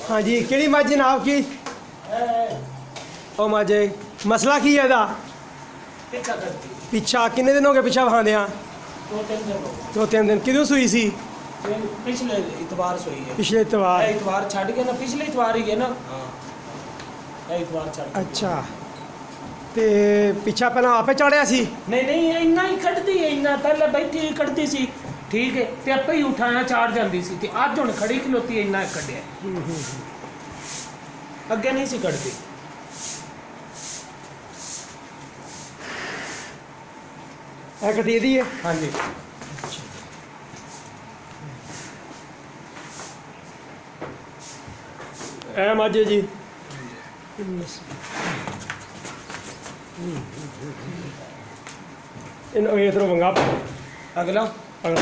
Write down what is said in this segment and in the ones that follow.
हाँ जी केड़ी मज जनाब की ओ मजे मसला की है दा पिछा किन्ने दिन हो गए पिछा खाने दो तीन दिन किदों सुई सी पिछले इतवार सोई है पिछले इतवार छड़ के ना पिछले इतवार ही है ना इतवार छड़ अच्छा ते पिछा पहला आपे चढ़िया सी नहीं इन्ना ही कटदी है इन्ना पहले बैठी कटदी सी ठीक है ते आपे ही उठाया चार जांदी सी ते आज हुण खड़ी खलोती है इन्ना कटिया अगे नहीं सी कटदी है कटी दी है हाँ जी ए माजे जी इन ये तरह मंगा अगला अगला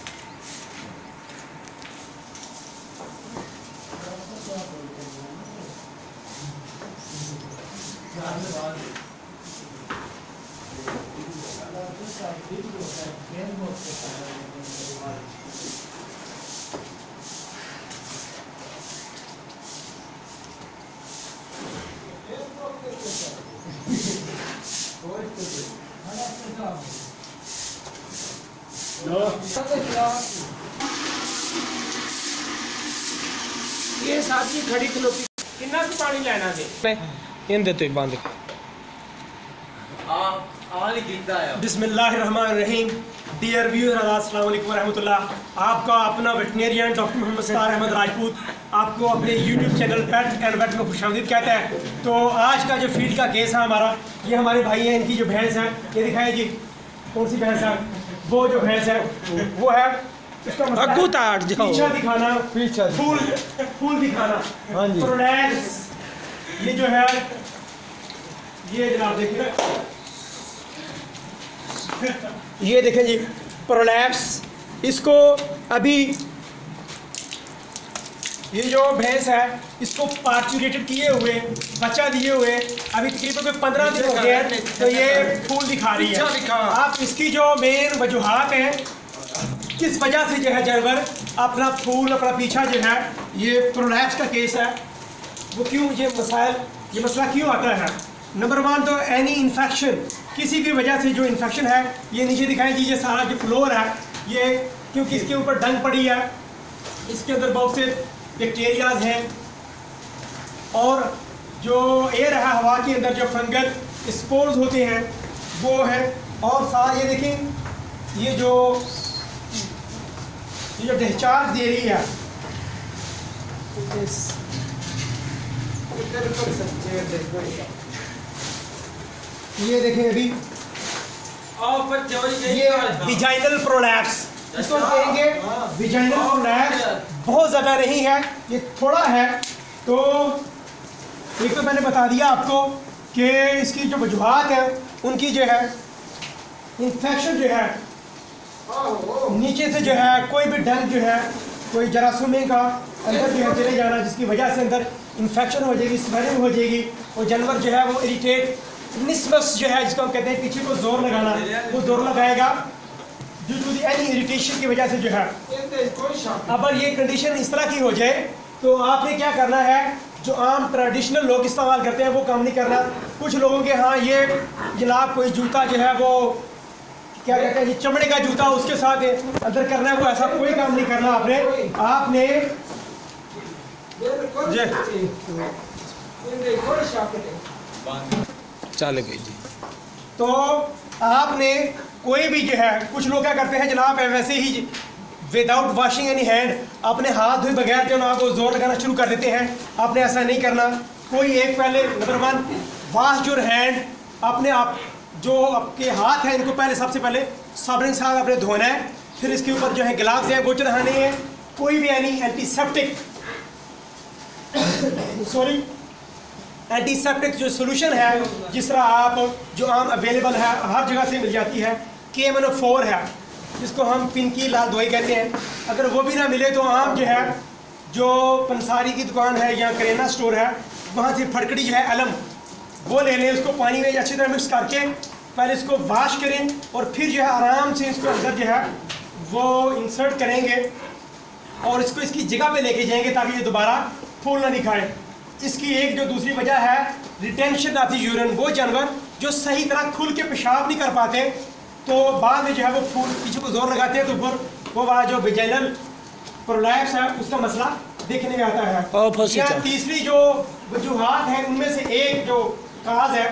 ये साथी खड़ी खलोती कितना की पानी लेना है इंदे तो बंद बिस्मिल्लाहिर्रहमानिर्रहीम डियर व्यूअर्स अस्सलाम वालेकुम रहमतुल्लाह। आपका अपना वेटनेरियन डॉक्टर मोहम्मद सत्तार अहमद राजपूत आपको अपने YouTube channel pet and vet में खुशामदीद कहता है। तो आज का जो फील्ड का केस है हमारा, ये हमारे भाई हैं, इनकी जो भैंस है ये दिखाएं जी कौन सी भैंस है। वो जो भैंस है वो है पीछा दिखाना, फूल दिखाना। हाँ जी प्रोलैप्स ये जो है ये जनाब देखिए ये देखें जी प्रोलैप्स। इसको अभी ये जो भैंस है इसको पार्चुरेटेड किए हुए बच्चा दिए हुए अभी तकरीबन 15 दिन हो गए हैं, तो ये फूल दिखा रही है। आप इसकी जो मेन वजूहात है किस वजह से जो है जानवर अपना फूल अपना पीछा जो है ये प्रोलैप्स का केस है वो क्यों ये मसला क्यों आता है। नंबर 1 तो एनी इन्फेक्शन, किसी भी वजह से जो इन्फेक्शन है ये नीचे दिखाई दीजिए सारा जो फ्लोर है ये क्योंकि इसके ऊपर डंग पड़ी है, इसके अंदर बहुत से बैक्टीरियाज हैं और जो एयर है हवा के अंदर जो फंगल स्पोर्स होते हैं वो है। और सारा ये देखें ये जो डिस्चार्ज दे रही है ये देखें अभी ये विजाइनल प्रोलैप्स इसको कहेंगे। विजाइनल प्रोलैप्स बहुत ज़्यादा नहीं है, ये थोड़ा है। तो एक तो मैंने बता दिया आपको कि इसकी जो वजूहात है उनकी जो है इन्फेक्शन जो है नीचे से जो है कोई भी डंग जो है कोई जरासीम का अंदर जो है चले जाना जिसकी वजह से अंदर इन्फेक्शन हो जाएगी, स्वेलिंग हो जाएगी और जानवर जो है वो इरिटेट निस्बस जो है जिसको हम कहते हैं पीछे को जोर लगाना वो जोर लगाएगा due to the any irritation की वजह से जो है। अब ये कंडीशन इस तरह की हो जाए तो आपने क्या करना है, जो आम ट्रेडिशनल लोग इस्तेमाल करते हैं वो काम नहीं करना। कुछ लोगों के हाँ ये जनाब कोई जूता जो है वो क्या कहते हैं ये चमड़े का जूता उसके साथ अंदर करना है, वो ऐसा कोई काम नहीं करना आपने चल गई जी। तो आपने कोई भी जो है कुछ लोग क्या करते हैं जनाब वैसे ही विदाउट वॉशिंग एनी हैंड अपने हाथ धोए बगैर जो ना को जोर लगाना शुरू कर देते हैं। आपने ऐसा नहीं करना। कोई एक पहले नंबर 1 वॉश योर हैंड, अपने आप जो आपके हाथ हैं इनको पहले सबसे पहले साबुन के साथ आपने धोना है, फिर इसके ऊपर जो है ग्लव्स हैं वो चढ़ाने हैं। कोई भी यानी एंटीसेप्टिक जो सोल्यूशन है जिस तरह आप जो आम अवेलेबल है हर जगह से मिल जाती है, KMNO4 है जिसको हम पिंकी लाल दवाई कहते हैं। अगर वो भी ना मिले तो आम जो है जो पंसारी की दुकान है या करेना स्टोर है वहाँ से फटकड़ी जो है अलम वो ले लें, उसको पानी में अच्छी तरह मिक्स करके पहले इसको वॉश करें और फिर जो है आराम से इसको अंदर जो है वो इंसर्ट करेंगे और इसको इसकी जगह पे लेके जाएंगे ताकि ये दोबारा फूल ना दिखाए। इसकी एक जो दूसरी वजह है रिटेंशन ऑफ द यूरिन। वो जानवर जो सही तरह खुल के पेशाब नहीं कर पाते तो बाद में जो है वो फूल पीछे को जोर लगाते हैं तो फिर वो वहाँ जो वेजाइनल प्रोलैप्स है उसका मसला देखने में आता है। या तीसरी जो वजूहात है उनमें से एक जो काज है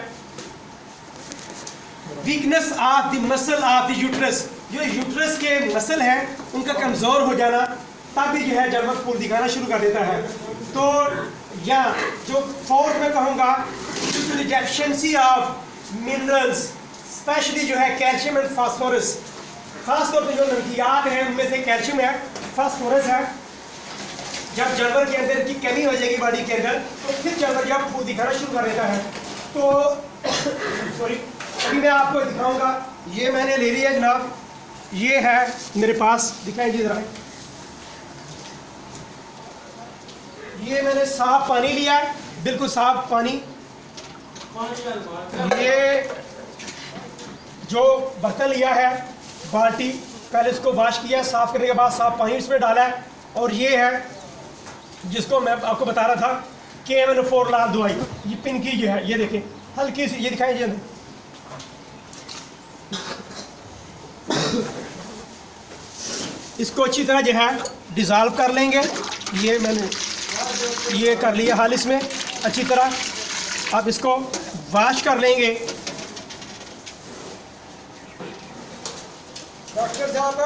weakness of the muscle of the uterus. जो यूट्रस के मसल हैं उनका कमज़ोर हो जाना तब भी जो है जानवर फूल दिखाना शुरू कर देता है। तो या जो फोर्थ में कहूँगा डेफिशिएंसी ऑफ मिनरल्स स्पेशली जो है कैल्शियम एंड फास्फोरस। खास तौर पे जो नमकियात हैं उनमें से कैल्शियम है, फास्फोरस है। जब जानवर के अंदर की कमी हो जाएगी बॉडी के अंदर तो फिर जानवर जब फूल दिखाना शुरू कर देता है। तो सॉरी अभी मैं आपको दिखाऊंगा। ये मैंने ले लिया जनाब, ये है मेरे पास, दिखाई जी जरा। ये मैंने साफ पानी लिया है, बिल्कुल साफ पानी। ये जो बर्तन लिया है बाल्टी, पहले इसको वॉश किया, साफ करने के बाद साफ पानी इसमें डाला है। और ये है जिसको मैं आपको बता रहा था KMNO4 लाल दवाई, ये पिन की जो है, ये देखें हल्की सी, ये दिखाएं जी। इसको अच्छी तरह जो है डिज़ोल्व कर लेंगे। ये मैंने ये कर लिया हाल इसमें अच्छी तरह। अब इसको वॉश कर लेंगे। डॉक्टर साहब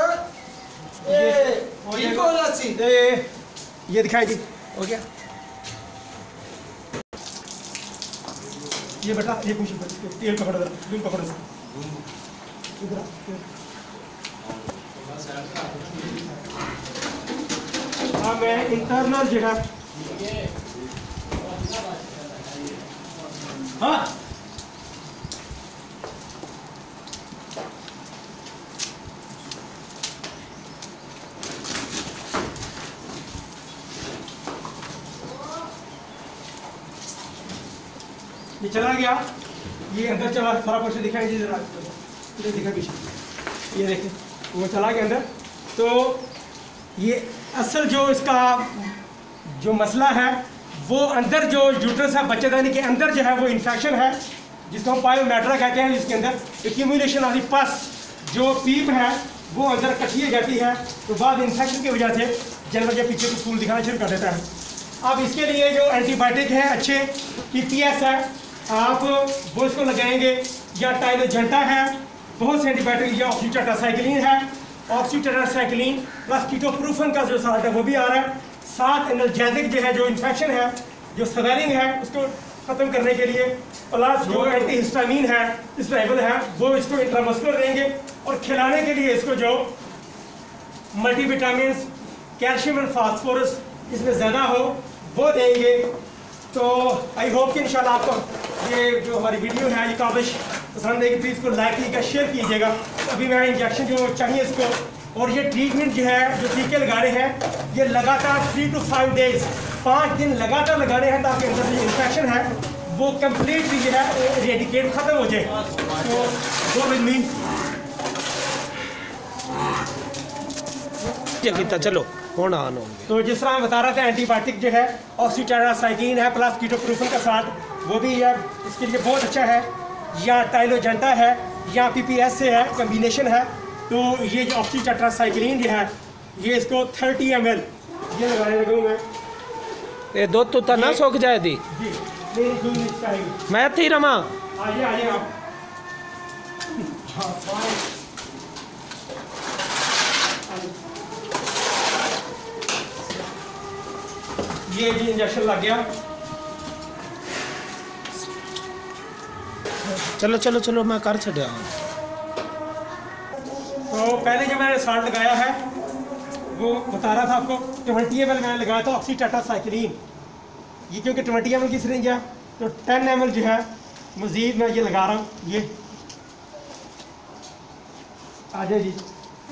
ये दिखाई दी, हो गया। ये बेटा ये कुछ तेल पकड़ दो, बिल पकड़ दो इधर। हाँ मैं इंटरनल जो है हाँ ये चला गया, ये अंदर चला, थोड़ा पर से दिखाई जरा, इधर दिखा पीछे, ये देखें वो चला गया अंदर। तो ये असल जो इसका जो मसला है वो अंदर जो यूट्रस है बच्चेदानी के अंदर जो है वो इन्फेक्शन है जिसको हम पायोमेट्रा कहते हैं। इसके अंदर एक्यूमुलेशन ऑफ द पस जो पीप है वो अंदर इकट्ठी हो जाती है तो बाद इन्फेक्शन की वजह से जानवर के पीछे को फूल दिखाना शुरू कर देता है। अब इसके लिए जो एंटीबायोटिक है अच्छे PPS है, आप वो इसको लगाएंगे, या टाइलोजेंटा है, बहुत से एंटीबायोटिक, या ऑक्सीटेट्रासाइक्लिन है, ऑक्सीटेट्रासाइक्लिन प्लस कीटोप्रूफन का जो साल्ट है वो भी आ रहा है। साथ एनर्जेटिक जो है, जो इन्फेक्शन है, जो स्वेलिंग है उसको ख़त्म करने के लिए, प्लस जो एंटीहिस्टामिन है, स्टेबल है, वो इसको इंट्रामस्कुलर देंगे। और खिलाने के लिए इसको जो मल्टीविटामिन, कैल्शियम एंड फास्फोरस इसमें ज़्यादा हो वो देंगे। तो आई होप कि इंशाल्लाह आपको ये जो हमारी वीडियो है ये काबिश पसंद है कि प्लीज़ इसको लाइक कीजिएगा, शेयर कीजिएगा। अभी मैं इंजेक्शन जो चाहिए इसको, और ये ट्रीटमेंट जो है जो टीके लगा रहे हैं ये लगातार 3 to 5 डेज 5 दिन लगातार लगाने हैं ताकि अंदर जो इन्फेक्शन है वो कम्प्लीटली जो है रेडिकेट ख़त्म हो जाए। तो वो विद मी चलो होना ऑन होंगे। तो जिस तरह मैं बता रहा था एंटीबायोटिक जो है ऑक्सीटेट्रासाइक्लिन है प्लस कीटोप्रूफन का साथ वो भी है, इसके लिए बहुत अच्छा है। या टाइलोजेंटा है या PPS से है, कम्बिनेशन है। तो ये जो ऑक्सीटेट्रासाइक्लिन जो है ये इसको 30 ml ये लगाने लगूँ मैं। ये दो तो ना सूख जाए दी जी मेरी 2 मिनट चाहिए। मैं थी रमा आइए आप। ये जी इंजेक्शन लग गया। चलो चलो चलो मैं कर छड़िया। तो पहले जो मैंने साल्ट लगाया है वो बता रहा था आपको 20 ml मैंने लगाया था ऑक्सीटेट्रासाइक्लिन। ये क्योंकि 20 ml की सिरिंज है तो 10 ml जो है मज़ीद मैं ये लगा रहा हूँ। ये आ जाए जी।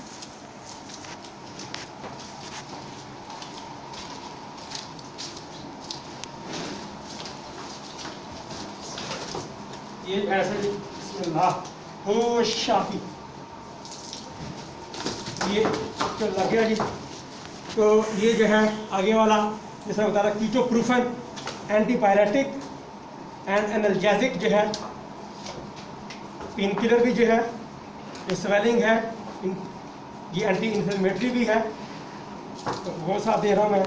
ये ऐसे जी बिस्मिल्लाह हो शाफी ये चल लग गया जी। तो ये जो है आगे वाला जैसा बता रहा कीटोप्रूफन एंटीपायरेटिक एंड एनाल्जेसिक जो है, पेन किलर भी जो है, ये स्वेलिंग है, ये एंटी इन्फ्लेमेटरी भी है। तो वो साथ दे रहा हूँ मैं।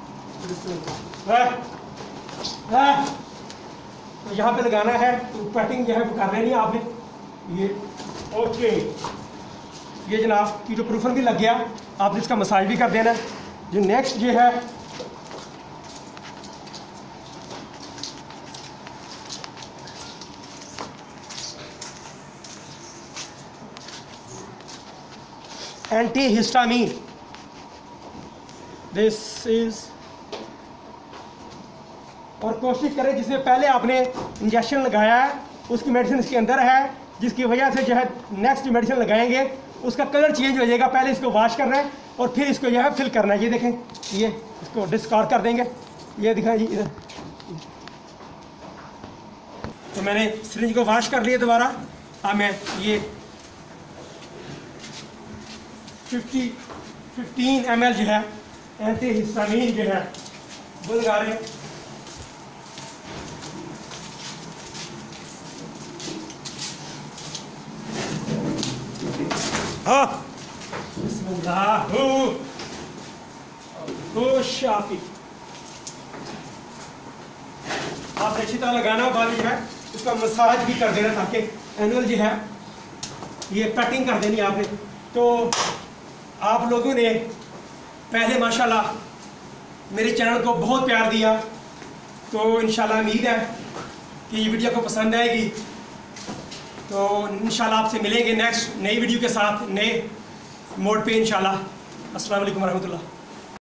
तो यहाँ पे लगाना है, तो पैटिंग जो है वो कर लेनी है आपने। ये ओके, ये जनाब कीटोप्रूफन भी लग गया, आपने इसका मसाज भी कर देना है। जो नेक्स्ट जो है एंटी हिस्टामीन, दिस इज, और कोशिश करें जिसमें पहले आपने इंजेक्शन लगाया है उसकी मेडिसिन इसके अंदर है, जिसकी वजह से जो है नेक्स्ट मेडिसिन लगाएंगे उसका कलर चेंज हो जाएगा। पहले इसको वॉश करना है और फिर इसको जो है फिल करना है। ये देखें, ये इसको डिस्कार्ड कर देंगे। ये दिखाएं जी इधर। तो मैंने सिरिंज को वॉश कर लिया दोबारा। अब मैं ये 15 ml जो है एंटी हिस्टामीन जो है वो लगा रहे हैं। शाफी आप अच्छी तरह लगाना, बाद जो है उसका मसाज भी कर देना ताकि एनुअल जो है ये कटिंग कर देनी आपने। तो आप लोगों ने पहले माशाल्लाह मेरे चैनल को बहुत प्यार दिया, तो इंशाल्लाह उम्मीद है कि ये वीडियो को पसंद आएगी। तो इंशाल्लाह आपसे मिलेंगे नेक्स्ट नई वीडियो के साथ, नए मोड पे इंशाल्लाह। अस्सलाम वालेकुम रहमतुल्लाह।